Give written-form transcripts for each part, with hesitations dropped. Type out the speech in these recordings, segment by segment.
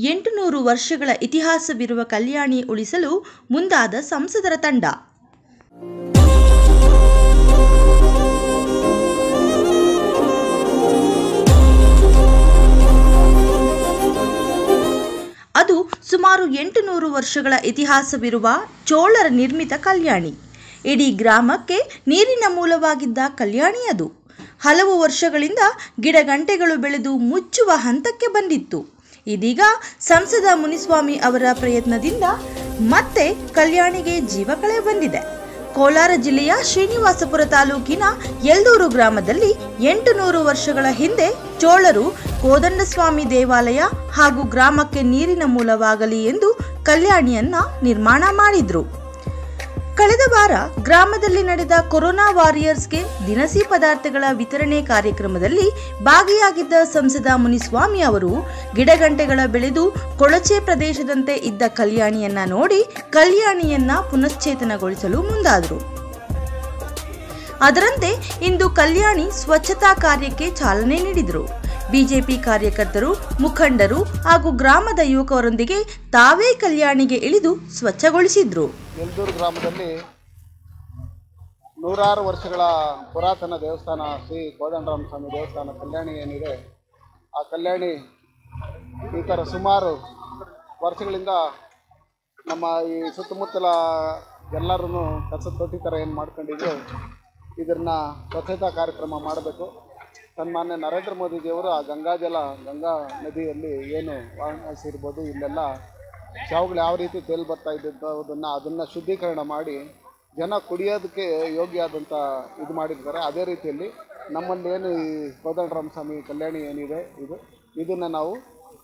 800 ವರ್ಷಗಳ ಇತಿಹಾಸವಿರುವ ಕಲ್ಯಾಣಿ ಉಳಿಸಲು ಮುಂದಾದ ಸಂಸದರ ತಂಡ. ಅದು ಸುಮಾರು 800 ವರ್ಷಗಳ ಇತಿಹಾಸವಿರುವ ಚೋಳರ ನಿರ್ಮಿತ ಕಲ್ಯಾಣಿ. ಇಡೀ ಗ್ರಾಮಕ್ಕೆ ನೀರಿನ ಮೂಲವಾಗಿದ್ದ ಕಲ್ಯಾಣಿ ಅದು. ಹಲವು ವರ್ಷಗಳಿಂದ ಗಿಡಗಂಟೆಗಳು ಬೆಳೆದು ಮುಚ್ಚುವ ಹಂತಕ್ಕೆ ಬಂದಿತ್ತು. ಇದೀಗ ಸಂಸದ ಮುನಿಸ್ವಾಮಿ ಅವರ ಪ್ರಯತ್ನದಿಂದ ಮತ್ತೆ ಕಲ್ಯಾಣಿಗೆ ಜೀವಕಳೆ ಬಂದಿದೆ. ಕೋಲಾರ ಜಿಲ್ಲೆಯ ಶ್ರೀನಿವಾಸಪುರ ತಾಲೂಕಿನ ಯಲ್ದೂರು ಗ್ರಾಮದಲ್ಲಿ 800 ವರ್ಷಗಳ ಹಿಂದೆ ಚೋಳರು ಕೋದಂಡಸ್ವಾಮಿ ದೇವಾಲಯ ಹಾಗೂ ಗ್ರಾಮಕ್ಕೆ ನೀರಿನ ಮೂಲವಾಗಲಿ ಎಂದು ಕಲ್ಯಾಣಿಯನ್ನ ನಿರ್ಮಾಣ ಮಾಡಿದ್ರು. ಕಳೆದ ವಾರ ಗ್ರಾಮದಲ್ಲಿ ನಡೆದ ಕೊರೋನಾ ವಾರಿಯರ್ಸ್ಗೆ ದಿನಸಿ ಪದಾರ್ಥಗಳ ವಿತರಣೆ ಕಾರ್ಯಕ್ರಮದಲ್ಲಿ ಭಾಗಿಯಾಗಿದ್ದ ಸಂಸದ ಮುನಿಸ್ವಾಮಿ ಅವರು ಗಿಡಗಂಟೆಗಳ ಬೆಳೆದು ಕೊಳಚೆ ಪ್ರದೇಶದಂತೆ ಇದ್ದ ಕಲ್ಯಾಣಿಯನ್ನ ನೋಡಿ ಕಲ್ಯಾಣಿಯನ್ನ ಪುನಶ್ಚೇತನಗೊಳಿಸಲು ಮುಂದಾದರು. ಅದರಂತೆ ಇಂದು ಕಲ್ಯಾಣಿ ಸ್ವಚ್ಛತಾ ಕಾರ್ಯಕ್ಕೆ ಚಾಲನೆ ನೀಡಿದರು. ಬಿಜೆಪಿ ಕಾರ್ಯಕರ್ತರು, ಮುಖಂಡರು ಹಾಗೂ ಗ್ರಾಮದ ಯುವಕರೊಂದಿಗೆ ತಾವೇ ಕಲ್ಯಾಣಿಗೆ ಇಳಿದು ಸ್ವಚ್ಛಗೊಳಿಸಿದ್ರು. ಯಲ್ದೂರು ಗ್ರಾಮದಲ್ಲಿ ನೂರಾರು ವರ್ಷಗಳ ಪುರಾತನ ದೇವಸ್ಥಾನ ಶ್ರೀ ಕೋದಂಡರಾಮಸ್ವಾಮಿ ದೇವಸ್ಥಾನ ಕಲ್ಯಾಣಿ ಏನಿದೆ, ಆ ಕಲ್ಯಾಣಿ ಈ ಥರ ಸುಮಾರು ವರ್ಷಗಳಿಂದ ನಮ್ಮ ಈ ಸುತ್ತಮುತ್ತಲ ಎಲ್ಲರೂ ಕಸದ ತೊಟ್ಟಿ ಥರ ಏನು ಮಾಡ್ಕೊಂಡಿದ್ರು, ಇದನ್ನು ಸ್ವಚ್ಛತಾ ಕಾರ್ಯಕ್ರಮ ಮಾಡಬೇಕು. ಸನ್ಮಾನ್ಯ ನರೇಂದ್ರ ಮೋದಿಜಿಯವರು ಆ ಗಂಗಾ ನದಿಯಲ್ಲಿ ಏನು ವಾಣಿಸಿರ್ಬೋದು, ಇಲ್ಲೆಲ್ಲ ಶಾವುಗಳು ಯಾವ ರೀತಿ ತೇಲಿ ಬರ್ತಾ ಇದ್ದದನ್ನು ಅದನ್ನು ಶುದ್ಧೀಕರಣ ಮಾಡಿ ಜನ ಕುಡಿಯೋದಕ್ಕೆ ಯೋಗ್ಯ ಆದಂಥ ಇದು ಮಾಡಿರ್ತಾರೆ. ಅದೇ ರೀತಿಯಲ್ಲಿ ನಮ್ಮಲ್ಲಿ ಏನು ಈ ಕೋದಂಡರಾಮಸ್ವಾಮಿ ಕಲ್ಯಾಣಿ ಏನಿದೆ ಇದನ್ನು ನಾವು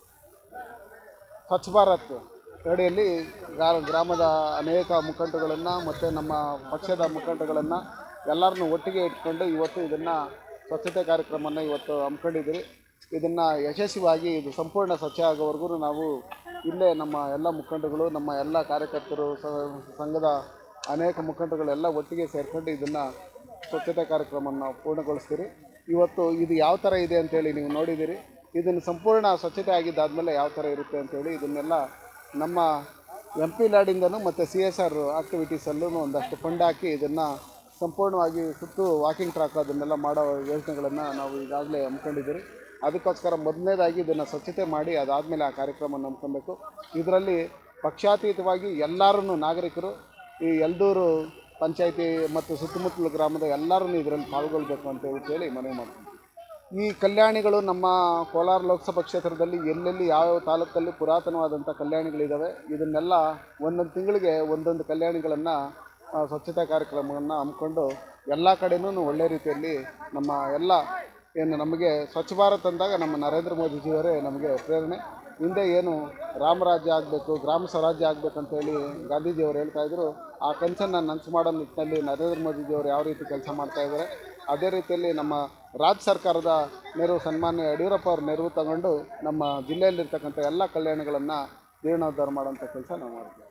ಸ್ವಚ್ಛ ಭಾರತ್ ಅಡಿಯಲ್ಲಿ ಗ್ರಾಮದ ಅನೇಕ ಮುಖಂಡಗಳನ್ನು ಮತ್ತು ನಮ್ಮ ಪಕ್ಷದ ಮುಖಂಡಗಳನ್ನು ಎಲ್ಲರನ್ನೂ ಒಟ್ಟಿಗೆ ಇಟ್ಕೊಂಡು ಇವತ್ತು ಇದನ್ನು ಸ್ವಚ್ಛತೆ ಕಾರ್ಯಕ್ರಮವನ್ನು ಇವತ್ತು ಹಮ್ಮಿಕೊಂಡಿದ್ದೀರಿ. ಇದನ್ನು ಯಶಸ್ವಿಯಾಗಿ ಇದು ಸಂಪೂರ್ಣ ಸ್ವಚ್ಛ ಆಗೋವರೆಗೂ ನಾವು ಇಲ್ಲೇ ನಮ್ಮ ಎಲ್ಲ ಮುಖಂಡಗಳು, ನಮ್ಮ ಎಲ್ಲ ಕಾರ್ಯಕರ್ತರು, ಸಂಘದ ಅನೇಕ ಮುಖಂಡಗಳೆಲ್ಲ ಒಟ್ಟಿಗೆ ಸೇರಿಕೊಂಡು ಇದನ್ನು ಸ್ವಚ್ಛತೆ ಕಾರ್ಯಕ್ರಮವನ್ನು ಪೂರ್ಣಗೊಳಿಸ್ತೀರಿ. ಇವತ್ತು ಇದು ಯಾವ ಥರ ಇದೆ ಅಂತೇಳಿ ನೀವು ನೋಡಿದ್ದೀರಿ. ಇದನ್ನು ಸಂಪೂರ್ಣ ಸ್ವಚ್ಛತೆ ಆಗಿದ್ದಾದಮೇಲೆ ಯಾವ ಥರ ಇರುತ್ತೆ ಅಂತೇಳಿ ಇದನ್ನೆಲ್ಲ ನಮ್ಮ MP ಲ್ಯಾಡಿಂದನೂ ಮತ್ತು CSR ಆಕ್ಟಿವಿಟೀಸಲ್ಲೂ ಒಂದಷ್ಟು ಫಂಡ್ ಹಾಕಿ ಇದನ್ನು ಸಂಪೂರ್ಣವಾಗಿ ಸುತ್ತು ವಾಕಿಂಗ್ ಟ್ರ್ಯಾಕ್ ಅದನ್ನೆಲ್ಲ ಮಾಡೋ ಯೋಜನೆಗಳನ್ನು ನಾವು ಈಗಾಗಲೇ ಹಮ್ಮಿಕೊಂಡಿದ್ದೀರಿ. ಅದಕ್ಕೋಸ್ಕರ ಮೊದಲನೇದಾಗಿ ಇದನ್ನು ಸ್ವಚ್ಛತೆ ಮಾಡಿ ಅದಾದಮೇಲೆ ಆ ಕಾರ್ಯಕ್ರಮ ನಂಬ್ಕೊಬೇಕು. ಇದರಲ್ಲಿ ಪಕ್ಷಾತೀತವಾಗಿ ಎಲ್ಲರೂ ನಾಗರಿಕರು, ಈ ಯಲ್ದೂರು ಪಂಚಾಯಿತಿ ಮತ್ತು ಸುತ್ತಮುತ್ತಲ ಗ್ರಾಮದ ಎಲ್ಲರೂ ಇದರಲ್ಲಿ ಪಾಲ್ಗೊಳ್ಬೇಕು ಅಂತ ಹೇಳಿ ಮನವಿ ಮಾಡ್ತೀನಿ. ಈ ಕಲ್ಯಾಣಿಗಳು ನಮ್ಮ ಕೋಲಾರ ಲೋಕಸಭಾ ಕ್ಷೇತ್ರದಲ್ಲಿ ಎಲ್ಲೆಲ್ಲಿ ಯಾವ್ಯಾವ ತಾಲೂಕಲ್ಲಿ ಪುರಾತನವಾದಂಥ ಕಲ್ಯಾಣಿಗಳಿದ್ದಾವೆ, ಇದನ್ನೆಲ್ಲ ಒಂದೊಂದು ತಿಂಗಳಿಗೆ ಒಂದೊಂದು ಕಲ್ಯಾಣಿಗಳನ್ನು ಸ್ವಚ್ಛತಾ ಕಾರ್ಯಕ್ರಮವನ್ನು ಹಮ್ಮಿಕೊಂಡು ಎಲ್ಲ ಕಡೆಯೂ ಒಳ್ಳೆ ರೀತಿಯಲ್ಲಿ ನಮ್ಮ ಎಲ್ಲ ಏನು ನಮಗೆ ಸ್ವಚ್ಛ ಭಾರತ್ ಅಂದಾಗ ನಮ್ಮ ನರೇಂದ್ರ ಮೋದಿಜಿಯವರೇ ನಮಗೆ ಪ್ರೇರಣೆ. ಹಿಂದೆ ಏನು ರಾಮರಾಜ್ಯ ಆಗಬೇಕು, ಗ್ರಾಮ ಸ್ವರಾಜ್ಯ ಆಗಬೇಕಂತೇಳಿ ಗಾಂಧೀಜಿಯವರು ಹೇಳ್ತಾಯಿದ್ರು. ಆ ಕನಸನ್ನು ನನಸು ಮಾಡೋ ನಿಟ್ಟಿನಲ್ಲಿ ನರೇಂದ್ರ ಮೋದಿಜಿಯವರು ಯಾವ ರೀತಿ ಕೆಲಸ ಮಾಡ್ತಾಯಿದ್ದಾರೆ, ಅದೇ ರೀತಿಯಲ್ಲಿ ನಮ್ಮ ರಾಜ್ಯ ಸರ್ಕಾರದ ನೆರವು, ಸನ್ಮಾನ್ಯ ಯಡಿಯೂರಪ್ಪ ಅವ್ರ ನೆರವು ತಗೊಂಡು ನಮ್ಮ ಜಿಲ್ಲೆಯಲ್ಲಿರ್ತಕ್ಕಂಥ ಎಲ್ಲ ಕಲ್ಯಾಣಗಳನ್ನು ಜೀರ್ಣೋದ್ಧಾರ ಮಾಡೋಂಥ ಕೆಲಸ ನಾವು ಮಾಡ್ತೀವಿ.